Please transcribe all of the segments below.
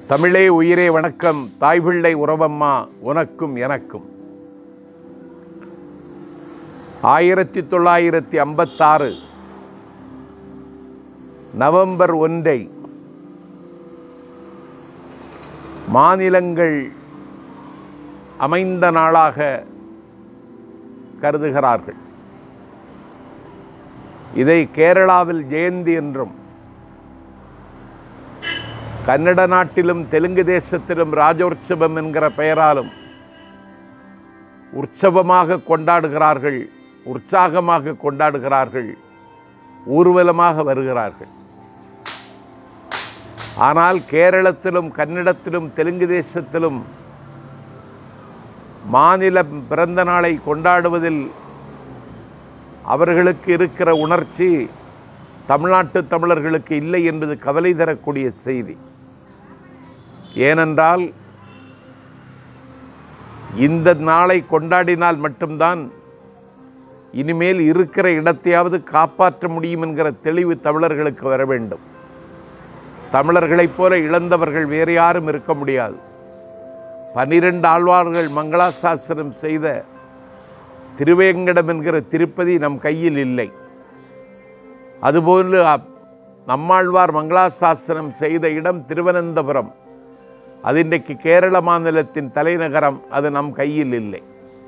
தமிழே உயிரே வணக்கம். தாய்பிள்ளை உறவம்மா உனக்கும் எனக்கும். 1956 நவம்பர் 1 மாநிலங்கள் அமைந்த நாளாக கருதுகிறார்கள். இதை கேரளாவில் ஜெயந்தி என்றும், கன்னட நாட்டிலும் தெலுங்கு தேசத்திலும் ராஜோற்சவம் என்கிற பெயராலும் உற்சவமாக கொண்டாடுகிறார்கள், உற்சாகமாக கொண்டாடுகிறார்கள், ஊர்வலமாக வருகிறார்கள். ஆனால் கேரளத்திலும் கன்னடத்திலும் தெலுங்கு தேசத்திலும் மாநில பிறந்த நாளை கொண்டாடுவதில் அவர்களுக்கு இருக்கிற உணர்ச்சி தமிழ்நாட்டு தமிழர்களுக்கு இல்லை என்பது கவலை தரக்கூடிய செய்தி. ஏனென்றால் இந்த நாளை கொண்டாடினால் மட்டும்தான் இனிமேல் இருக்கிற இடத்தையாவது காப்பாற்ற முடியும் என்கிற தெளிவு தமிழர்களுக்கு வர வேண்டும். தமிழர்களைப் போல இழந்தவர்கள் வேறு யாரும் இருக்க முடியாது. 12 ஆழ்வார்கள் மங்களாசாசனம் செய்த திருவேங்கடம் என்கிற திருப்பதி நம் கையில் இல்லை. அதுபோல் நம்மாழ்வார் மங்களாசாசனம் செய்த இடம் திருவனந்தபுரம், அது இன்றைக்கு கேரள மாநிலத்தின் தலைநகரம், அது நம் கையில் இல்லை.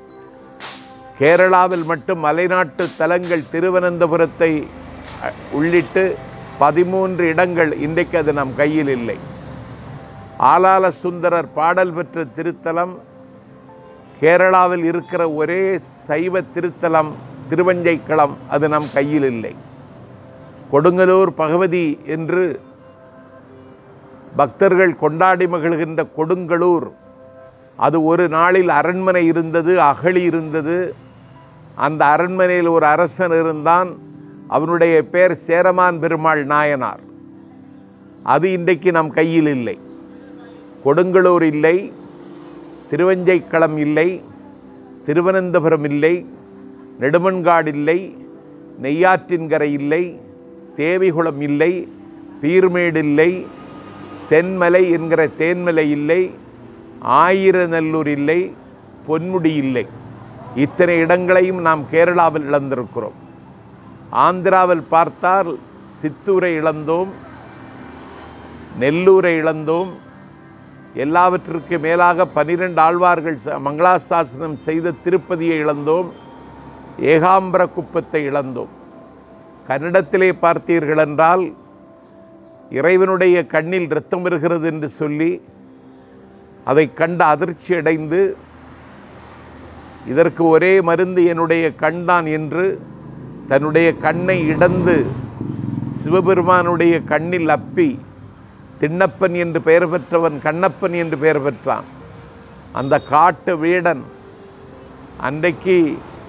கேரளாவில் மட்டும் மலைநாட்டு தலங்கள் திருவனந்தபுரத்தை உள்ளிட்டு 13 இடங்கள், இன்றைக்கு அது நம் கையில் இல்லை. ஆலால சுந்தரர் பாடல் பெற்ற திருத்தலம் கேரளாவில் இருக்கிற ஒரே சைவ திருத்தலம் திருவஞ்சைக்களம், அது நம் கையில் இல்லை. கொடுங்கலூர் பகவதி என்று பக்தர்கள் கொண்டாடி மகிழ்கின்ற கொடுங்கலூர், அது ஒரு நாளில் அரண்மனை இருந்தது, அகழி இருந்தது. அந்த அரண்மனையில் ஒரு அரசன் இருந்தான், அவனுடைய பெயர் சேரமான் பெருமாள் நாயனார். அது இன்றைக்கு நம் கையில் இல்லை. கொடுங்கலூர் இல்லை, திருவஞ்சைக்களம் இல்லை, திருவனந்தபுரம் இல்லை, நெடுமன்காடு இல்லை, நெய்யாற்றின்கரை இல்லை, தேவிகுளம் இல்லை, பீர்மேடு இல்லை, தென்மலை என்கிற தேன்மலை இல்லை, ஆயிரநல்லூர் இல்லை, பொன்முடி இல்லை. இத்தனை இடங்களையும் நாம் கேரளாவில் இழந்திருக்கிறோம். ஆந்திராவில் பார்த்தால் சித்தூரை இழந்தோம், நெல்லூரை இழந்தோம். எல்லாவற்றிற்கு மேலாக 12 ஆழ்வார்கள் மங்களாசாசனம் செய்த திருப்பதியை இழந்தோம், ஏகாம்பர குப்பத்தை இழந்தோம். கன்னடத்திலே பார்த்தீர்கள் என்றால் இறைவனுடைய கண்ணில் இரத்தம் வருகிறது என்று சொல்லி அதை கண்டு அதிர்ச்சி அடைந்து, இதற்கு ஒரே மருந்து என்னுடைய கண்தான் என்று தன்னுடைய கண்ணை இடந்து சிவபெருமானுடைய கண்ணில் அப்பி திண்ணப்பன் என்று பெயர் பெற்றவன் கண்ணப்பன் என்று பெயர் பெற்றான். அந்த காட்டு வீடன் அன்றைக்கு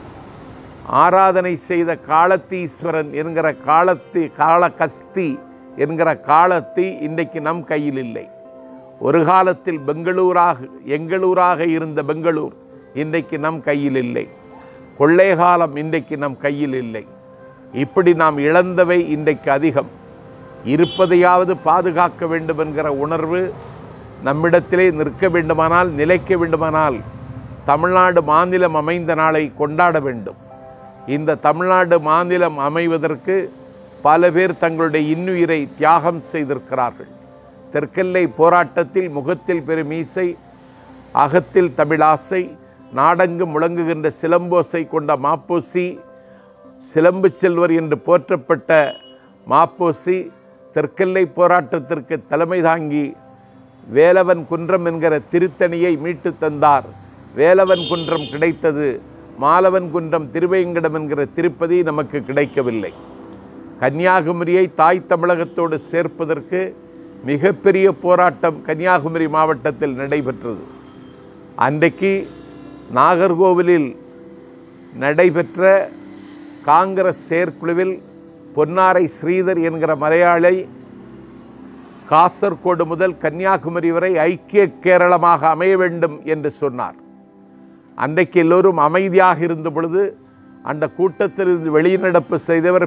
ஆராதனை செய்த காலத்தீஸ்வரன் என்கிற காளகஸ்தி என்கிற காலத்தி இன்றைக்கு நம் கையில் இல்லை. ஒரு காலத்தில் எங்களூராக இருந்த பெங்களூர் இன்றைக்கு நம் கையில் இல்லை. கொள்ளைகாலம் இன்றைக்கு நம் கையில் இல்லை. இப்படி நாம் இழந்தவை இன்றைக்கு அதிகம். இருப்பதையாவது பாதுகாக்க வேண்டும் என்கிற உணர்வு நம்மிடத்திலே நிற்க வேண்டுமானால், நிலைக்க வேண்டுமானால் தமிழ்நாடு மாநிலம் அமைந்த நாளை கொண்டாட வேண்டும். இந்த தமிழ்நாடு மாநிலம் அமைவதற்கு பல பேர் தங்களுடைய இன்னுயிரை தியாகம் செய்திருக்கிறார்கள். தெற்கெல்லை போராட்டத்தில் முகத்தில் பெருமீசை, அகத்தில் தமிழாசை, நாடெங்கு முழங்குகின்ற சிலம்போசை கொண்ட மாப்போசி, சிலம்பு செல்வர் என்று போற்றப்பட்ட மாப்போசி தெற்கெல்லை போராட்டத்திற்கு தலைமை தாங்கி வேலவன் குன்றம் என்கிற திருத்தணியை மீட்டு தந்தார். வேலவன் குன்றம் கிடைத்தது, மாலவன் குன்றம் திருவேங்கடம் என்கிற திருப்பதி நமக்கு கிடைக்கவில்லை. கன்னியாகுமரியை தாய் தமிழகத்தோடு சேர்ப்பதற்கு மிகப்பெரிய போராட்டம் கன்னியாகுமரி மாவட்டத்தில் நடைபெற்றது. அன்றைக்கு நாகர்கோவிலில் நடைபெற்ற காங்கிரஸ் செயற்குழுவில் பொன்னாரை ஸ்ரீதர் என்கிற மலையாளி காசர்கோடு முதல் கன்னியாகுமரி வரை ஐக்கிய கேரளமாக அமைய வேண்டும் என்று சொன்னார். அன்றைக்கு எல்லோரும் அமைதியாக இருந்த பொழுது அந்த கூட்டத்திலிருந்து வெளிநடப்பு செய்தவர்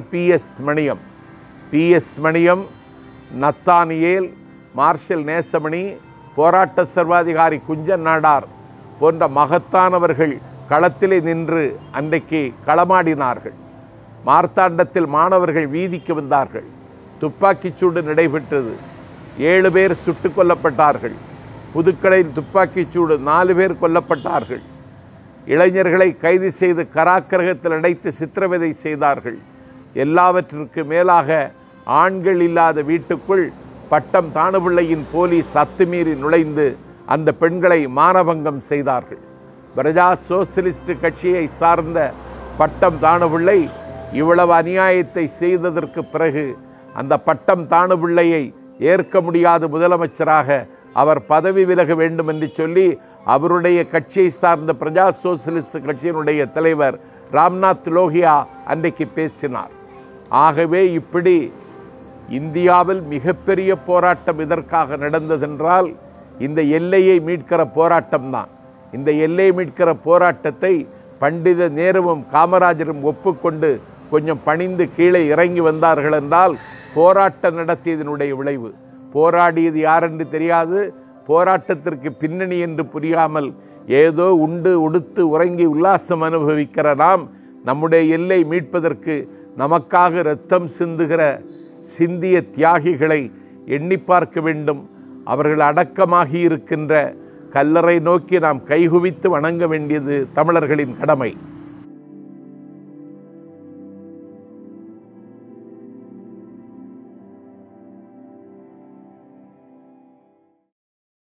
P S. Maniam, Nathaniel, marshal Nesamani, போராட்ட சர்வாதிகாரி குஞ்சன் நாடார் போன்ற மகத்தானவர்கள் களத்திலே நின்று அன்றைக்கு களமாடினார்கள். மார்த்தாண்டத்தில் மாணவர்கள் வீதிக்கு வந்தார்கள். துப்பாக்கிச்சூடு நடைபெற்றது. 7 பேர் சுட்டு கொல்லப்பட்டார்கள். புதுக்கடையில் துப்பாக்கிச்சூடு 4 பேர் கொல்லப்பட்டார்கள். இளைஞர்களை கைது செய்து கராக்கிரகத்தில் அடைத்து சித்திரவதை செய்தார்கள். எல்லாவற்றிற்கு மேலாக ஆண்கள் இல்லாத வீட்டுக்குள் பட்டம் தாணுபிள்ளையின் போலீஸ் அத்துமீறி நுழைந்து அந்த பெண்களை மானபங்கம் செய்தார்கள். பிரஜா சோசியலிஸ்ட் கட்சியை சார்ந்த பட்டம் தாணுபிள்ளை இவ்வளவு அநியாயத்தை செய்ததற்கு பிறகு அந்த பட்டம் தாணுபிள்ளையை ஏற்க முடியாத முதலமைச்சராக அவர் பதவி விலக வேண்டும் என்று சொல்லி அவருடைய கட்சியை சார்ந்த பிரஜா சோசியலிஸ்ட் கட்சியினுடைய தலைவர் ராம்நாத் லோகியா அன்றைக்கு பேசினார். ஆகவே இப்படி இந்தியாவில் மிகப்பெரிய போராட்டம் இதற்காக நடந்ததென்றால் இந்த எல்லையை மீட்கிற போராட்டம்தான். இந்த எல்லையை மீட்கிற போராட்டத்தை பண்டித நேருவும் காமராஜரும் ஒப்புக்கொண்டு கொஞ்சம் பணிந்து கீழே இறங்கி வந்தார்கள் என்றால் போராட்டம் நடத்தியதனுடைய விளைவு. போராடியது யாரென்று தெரியாது, போராட்டத்திற்கு பின்னணி என்று புரியாமல் ஏதோ உண்டு உடுத்து உறங்கி உல்லாசம் அனுபவிக்கிற நாம் நம்முடைய எல்லை மீட்பதற்கு நமக்காக இரத்தம் சிந்திய தியாகிகளை எண்ணி பார்க்க வேண்டும். அவர்கள் அடக்கமாகி இருக்கின்ற கல்லறை நோக்கி நாம் கைகுவித்து வணங்க வேண்டியது தமிழர்களின் கடமை.